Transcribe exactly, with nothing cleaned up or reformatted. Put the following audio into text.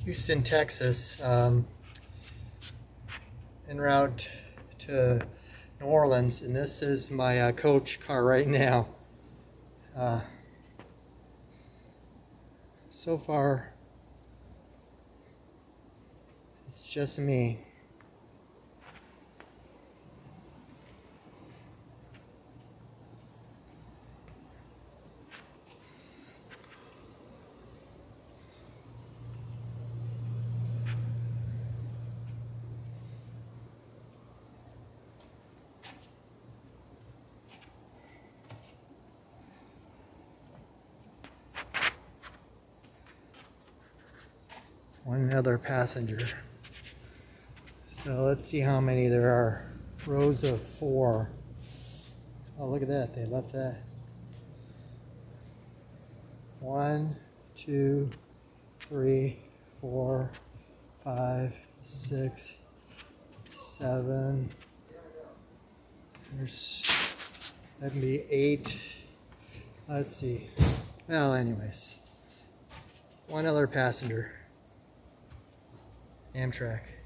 Houston, Texas, um, en route to New Orleans, and this is my uh, coach car right now. Uh, so far, it's just me. One other passenger. So let's see how many there are. Rows of four. Oh, look at that. They left that. One, two, three, four, five, six, seven. There's, that can be eight. Let's see. Well, anyways. One other passenger. Amtrak.